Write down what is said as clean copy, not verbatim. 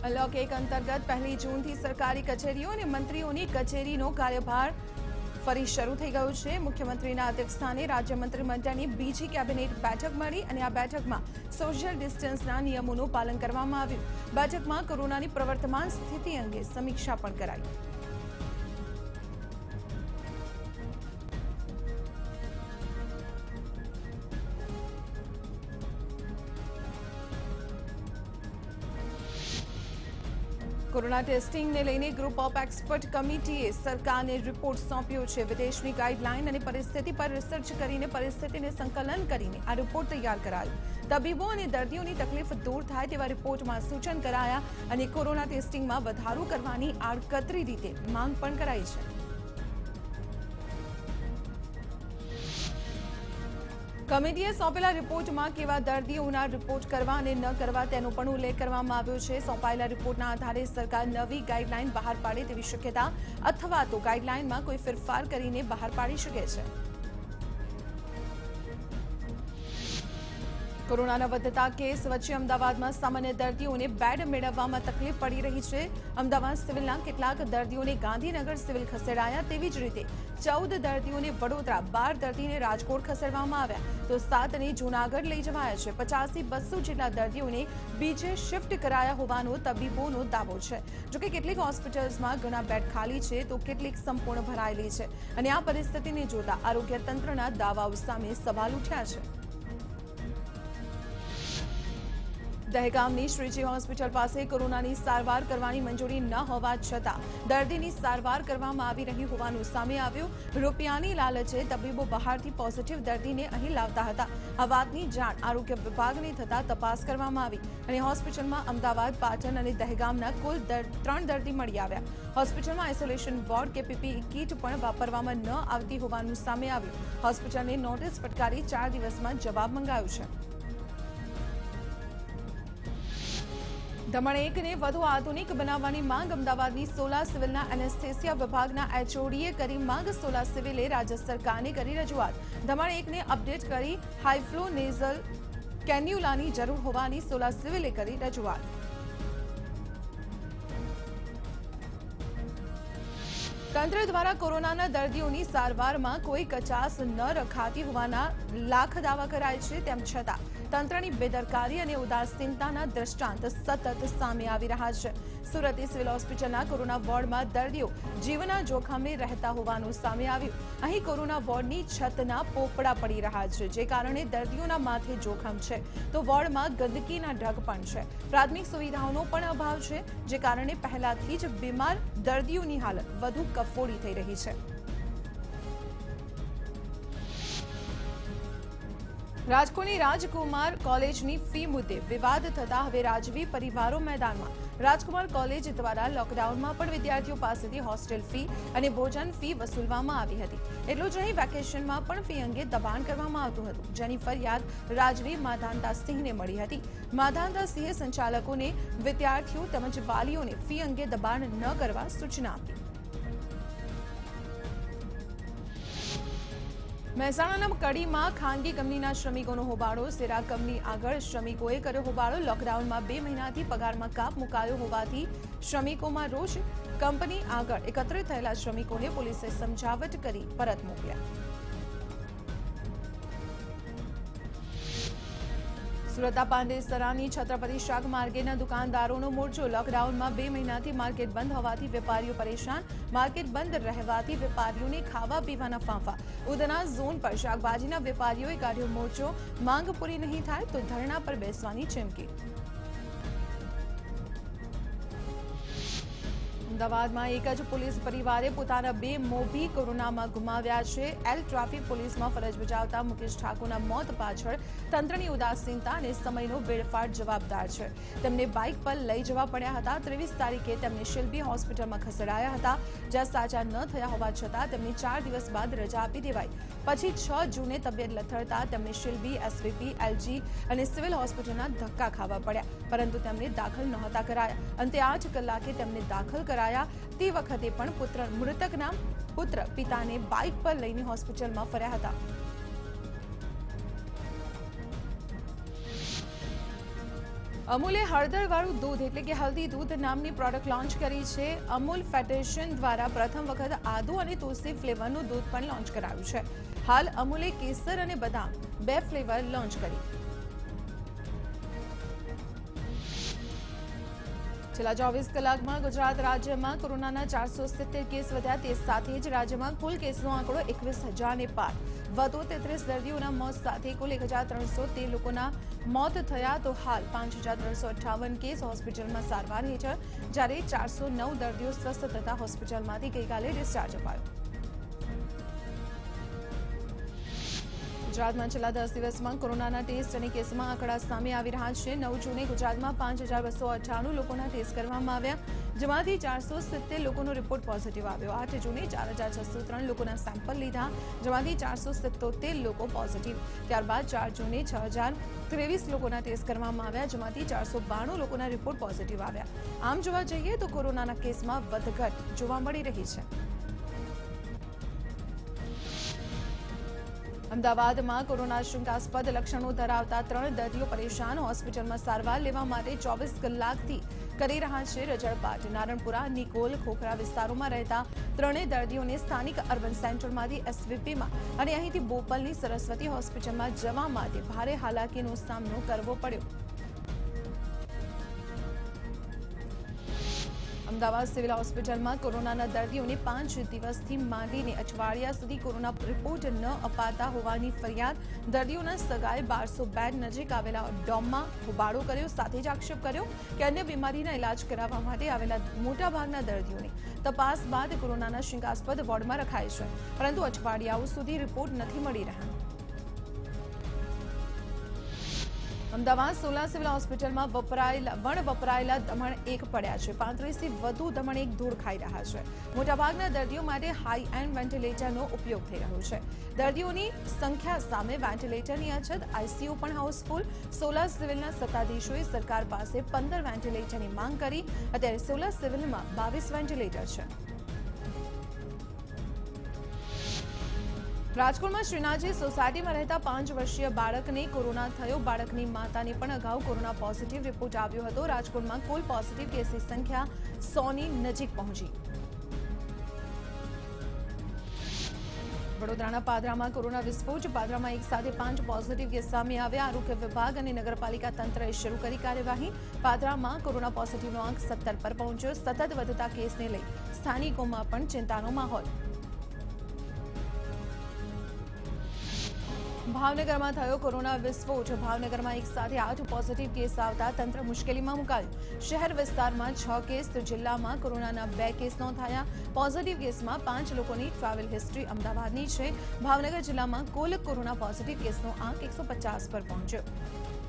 Unlock 1 अंतर्गत 1 जूनથી સરકારી કચેરીઓ અને મંત્રીઓની કચેરીનો કાર્યભાર ફરી શરૂ થઈ ગયો છે। મુખ્યમંત્રીના અધ્યક્ષસ્થાને રાજ્ય મંત્રીમંડળની બીજી કેબિનેટ બેઠક મળી અને આ બેઠકમાં સોશિયલ ડિસ્ટન્સના નિયમોનું પાલન કરવામાં આવ્યું। બેઠકમાં કોરોનાની પ્રવર્તમાન સ્થિતિ અંગે સમીક્ષા પણ કરાઈ। कोरोना टेस्टिंग ने लईने ग्रुप ऑफ एक्सपर्ट कमिटीए सरकारने रिपोर्ट सौंप्यो छे। विदेशनी गाइडलाइन અને પરિસ્થિતિ પર રિસર્ચ કરીને પરિસ્થિતિને સંકલન કરીને આ રિપોર્ટ તૈયાર કરાયો। તબીબો અને દર્દીઓની તકલીફ દૂર થાય તેવા રિપોર્ટમાં સૂચન કરાયા અને કોરોના ટેસ્ટિંગમાં વધારો કરવાની આડકતરી રીતે માંગ પણ કરાઈ છે। कमिटीए सौंपेला रिपोर्टમાં કેવા દર્દીઓના રિપોર્ટ કરવા અને ન કરવા તેનો પણ ઉલ્લેખ કરવામાં આવ્યો છે। સૌંપાયેલા રિપોર્ટના આધારે સરકાર નવી ગાઈડલાઈન બહાર પાડે તેવી શક્યતા અથવા તો ગાઈડલાઈનમાં કોઈ ફેરફાર કરીને બહાર પાડી શકે છે। કોરોનાના વધતા કેસ વચ્ચે અમદાવાદમાં સામાન્ય દર્દીઓને બેડ મેળવવામાં તકલીફ પડી રહી છે। અમદાવાદ સિવિલના કેટલાક દર્દીઓને ગાંધીનગર સિવિલ ખસેડાયા, તેવી જ રીતે 14 દર્દીઓને વડોદરા, 12 દર્દીને રાજકોટ ખસેડવામાં આવ્યા તો 7ને જૂનાગઢ લઈ જવાયા છે। 50 થી 200 જેટલા દર્દીઓને બીજે શિફ્ટ કરાયા હોવાનો તબીબોનો દાવો છે। જોકે કેટલીક હોસ્પિટલ્સમાં ઘણા બેડ ખાલી છે તો કેટલીક સંપૂર્ણ ભરાયેલી છે અને આ પરિસ્થિતિને જોતા આરોગ્ય તંત્રના દાવાઓ સામે સવાલ ઉઠ્યા છે। દહેગામની શ્રીજી હોસ્પિટલ પાસે કોરોનાની સારવાર કરવાની મંજૂરી ન હોવા છતાં દર્દીની સારવાર કરવામાં આવી રહી હોવાનું સામે આવ્યું। રૂપિયાની લાલચે તબીબો બહારથી પોઝિટિવ દર્દીને અહીં લાવતા હતા। આ વાતની જાણ આરોગ્ય વિભાગને થતાં તપાસ કરવામાં આવી અને હોસ્પિટલમાં અમદાવાદ, પાટણ અને દહેગામના કુલ 3 દર્દી મળી આવ્યા। હોસ્પિટલમાં આઇસોલેશન વોર્ડ કે પીપીઈ કીટ પણ વાપરવામાં ન આવતી હોવાનું સામે આવ્યું। હોસ્પિટલને નોટિસ ફટકારી 4 દિવસમાં જવાબ મંગાવ્યો છે। દમણ 1ને વધુ આધુનિક બનાવવાની માંગ અમદાવાદની સોલા સિવિલના એનેસ્થેસિયા વિભાગના એચઓડીએ કરી માંગ। સોલા સિવિલે રાજ્ય સરકારને કરી રજૂઆત। દમણ 1ને અપડેટ કરી હાઈફ્લો નેઝલ કેન્યુલાની જરૂર હોવાની સોલા સિવિલે કરી રજૂઆત। તંત્ર દ્વારા કોરોનાના દર્દીઓની સારવારમાં કોઈ કચાસ ન રખાતી હોવાના લાખ દાવા કરાય છે, તેમ છતાં તંત્રની બેદરકારી અને ઉદાસીનતાના દ્રષ્ટાંત સતત સામે આવી રહ્યા છે। સુરતની સિવિલ હોસ્પિટલના કોરોના વોર્ડમાં દર્દીઓ જીવના જોખમે રહેતા હોવાનું સામે આવ્યું। અહીં કોરોના વોર્ડની છતના પોપડા પડી રહ્યા છે, જે કારણે દર્દીઓના માથે જોખમ છે તો વોર્ડમાં ગંદકીના ઢગ પણ છે। પ્રાથમિક સુવિધાઓનો પણ અભાવ છે, જે કારણે પહેલાથી જ બીમાર દર્દીઓની હાલત વધુ કફોડી થઈ રહી છે। રાજકોટની રાજકુમાર કોલેજની ફી મુદ્દે વિવાદ થતા હવે રાજવી પરિવારો મેદાનમાં। રાજકુમાર કોલેજ દ્વારા લોકડાઉનમાં પણ વિદ્યાર્થીઓ પાસેથી હોસ્ટેલ ફી અને ભોજન ફી વસૂલવામાં આવી હતી। એટલું જ નહીં, વેકેશનમાં પણ ફી અંગે દબાણ કરવામાં આવતું હતું, જેની ફરિયાદ રાજવી માધાનતા સિંહને મળી હતી। માધાનતા સિંહે સંચાલકોને વિદ્યાર્થીઓ તેમજ વાલીઓને ફી અંગે દબાણ ન કરવા સૂચના આપી। મહેસાણાના કડીમાં ખાનગી કંપનીના શ્રમિકોનો હોબાળો। સેરા કંપની આગળ શ્રમિકોએ કર્યો હોબાળો। લોકડાઉનમાં 2 મહિનાથી પગારમાં કાપ મુકાયો હોવાથી શ્રમિકોમાં રોષ। કંપની આગળ એકત્રિત થયેલા શ્રમિકોને પોલીસે સમજાવટ કરી પરત મોકલ્યા। સુરતના પાંડેસરાની છત્રપતિ શાક માર્કેટના દુકાનદારોનો મોરચો। લોકડાઉનમાં 2 મહિનાથી માર્કેટ બંધ હોવાથી વેપારીઓ પરેશાન। માર્કેટ બંધ રહેવાથી વેપારીઓને ખાવા પીવાના ફાંફા। ઉધના ઝોન પર શાકભાજીના વેપારીઓએ કાઢ્યો મોરચો। માંગ પૂરી નહીં થાય તો ધરણા પર બેસવાની ચીમકી। અમદાવાદમાં એક જ પોલીસ પરિવારે પોતાના 2 મોભી કોરોનામાં ગુમાવ્યા છે। એલ ટ્રાફિક પોલીસમાં ફરજ બજાવતા મુકેશ ઠાકોરના મોત પાછળ તંત્રની ઉદાસીનતા અને સમયનો વેડફાટ જવાબદાર છે। તેમને બાઇક પર લઈ જવા પડ્યા હતા। 23 તારીખે તેમને શિલ્પી હોસ્પિટલમાં ખસેડાયા હતા, જ્યાં સાજા ન થયા હોવા છતાં તેમને 4 દિવસ બાદ રજા આપી દેવાઈ। પછી 6 જૂને તબિયત લથડતા તેમને શિલ્પી, એસવીપી, એલજી અને સિવિલ હોસ્પિટલના ધક્કા ખાવા પડ્યા, પરંતુ તેમને દાખલ નહોતા કરાયા। અંતે 8 કલાકે તેમને દાખલ કરાયા। તે વખતે પણ મૃતકના પુત્ર પિતાને બાઇક પર લઈને હોસ્પિટલમાં ફર્યા હતા। અમૂલે હળદરવાળું દૂધ એટલે કે હલ્દી દૂધ નામની પ્રોડક્ટ લોન્ચ કરી છે. અમૂલ ફેડરેશન દ્વારા પ્રથમ વખત આદુ અને તુલસી ફ્લેવરનું દૂધ પણ લોન્ચ કરાયું છે. હાલ અમૂલે કેસર અને બદામ 2 ફ્લેવર લોન્ચ કરી. છેલ્લા 24 કલાકમાં ગુજરાત રાજ્યમાં કોરોનાના 470 કેસ વધ્યા. તે સાથે જ રાજ્યમાં કુલ કેસનો આંકડો 21,000ને પાર. વધુ 33 દર્દીઓના મોત સાથે કુલ 1,313 લોકોના મોત થયા. તો હાલ 5,358 કેસ હોસ્પિટલમાં સારવાર હેઠળ, જ્યારે 409 દર્દીઓ સ્વસ્થ થતા હોસ્પિટલમાંથી ગઈકાલે ડિસ્ચાર્જ અપાયો. ગુજરાતમાં છેલ્લા 10 દિવસમાં કોરોનાના ટેસ્ટ અને કેસમાં આંકડા સામે આવી રહ્યા છે. 9 જૂને ગુજરાતમાં 5,298 લોકોના ટેસ્ટ કરવામાં આવ્યા, જેમાંથી 470 લોકોનો રિપોર્ટ પોઝિટિવ આવ્યો. 8 જૂને 4,603 લોકોના સેમ્પલ લીધા, જેમાંથી 477 લોકો પોઝિટિવ. ત્યારબાદ 4 જૂને 6,023 લોકોના ટેસ્ટ કરવામાં આવ્યા, જેમાંથી 492 લોકોના રિપોર્ટ પોઝિટિવ આવ્યા. આમ જોવા જઈએ તો કોરોનાના કેસમાં વધઘટ જોવા મળી રહી છે. અમદાવાદમાં કોરોના શંકાસ્પદ લક્ષણો ધરાવતા 3 દર્દીઓ પરેશાન. હોસ્પિટલમાં સારવાર લેવા માટે 24 કલાકથી કરી રહ્યા છે રજળપાટ. નારણપુરા, નિકોલ, ખોખરા વિસ્તારોમાં રહેતા 3 દર્દીઓને સ્થાનિક અર્બન સેન્ટરમાંથી એસવીપીમાં અને અહીંથી બોપલની સરસ્વતી હોસ્પિટલમાં જવા માટે ભારે હાલાકીનો સામનો કરવો પડ્યો. અમદાવાદ સિવિલ હોસ્પિટલમાં કોરોનાના દર્દીઓને 5 દિવસથી માંડીને અઠવાડિયા સુધી કોરોના રિપોર્ટ ન અપાતા હોવાની ફરિયાદ. દર્દીઓના સગાએ 1200 બેડ નજીક આવેલા ડોમમાં હોબાળો કર્યો. સાથે જ આક્ષેપ કર્યો કે અન્ય બીમારીના ઇલાજ કરાવવા માટે આવેલા મોટાભાગના દર્દીઓને તપાસ બાદ કોરોનાના શંકાસ્પદ વોર્ડમાં રખાય છે, પરંતુ અઠવાડિયાઓ સુધી રિપોર્ટ નથી મળી રહ્યા. અમદાવાદ સોલા સિવિલ હોસ્પિટલમાં વપરાયેલા દમણ 1 પડ્યા છે. 35થી વધુ દમણ 1 ધૂળ ખાઈ રહ્યા છે. મોટાભાગના દર્દીઓ માટે હાઈ એન્ડ વેન્ટિલેટરનો ઉપયોગ થઈ રહ્યો છે. દર્દીઓની સંખ્યા સામે વેન્ટિલેટરની અછત. આઈસીયુ પણ હાઉસફુલ. સોલા સિવિલના સત્તાધીશોએ સરકાર પાસે 15 વેન્ટિલેટરની માંગ કરી. અત્યારે સોલા સિવિલમાં 22 વેન્ટિલેટર છે. રાજકોટમાં શ્રીનાથજી સોસાયટીમાં રહેતા 5 વર્ષીય બાળકને કોરોના થયો. બાળકની માતાને પણ અગાઉ કોરોના પોઝિટિવ રિપોર્ટ આવ્યો હતો. રાજકોટમાં કુલ પોઝિટિવ કેસની સંખ્યા 100ની નજીક પહોંચી. વડોદરાના પાદરામાં કોરોના વિસ્ફોટ. પાદરામાં એક સાથે 5 પોઝિટિવ કેસ સામે આવ્યા. આરોગ્ય વિભાગ અને નગરપાલિકા તંત્રએ શરૂ કરી કાર્યવાહી. પાદરામાં કોરોના પોઝિટિવનો આંક 17 પર પહોંચ્યો. સતત વધતા કેસને લઈ સ્થાનિકોમાં પણ ચિંતાનો માહોલ. ભાવનગરમાં થયો કોરોના વિસ્ફોટ. ભાવનગરમાં એક સાથે 8 પોઝિટિવ કેસ આવતા તંત્ર મુશ્કેલીમાં મુકાયું. શહેર વિસ્તારમાં 6 કેસ, તો જિલ્લામાં કોરોનાના 2 કેસ નોંધાયા. પોઝિટિવ કેસમાં 5 લોકોની ટ્રાવેલ હિસ્ટ્રી અમદાવાદની છે. ભાવનગર જિલ્લામાં કુલ કોરોના પોઝિટિવ કેસનો આંક 150 પર પહોંચ્યો.